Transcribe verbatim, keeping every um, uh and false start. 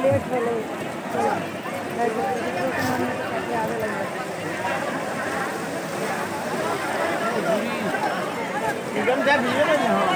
late हो लो आगे लग एकदम क्या भीड़ है ना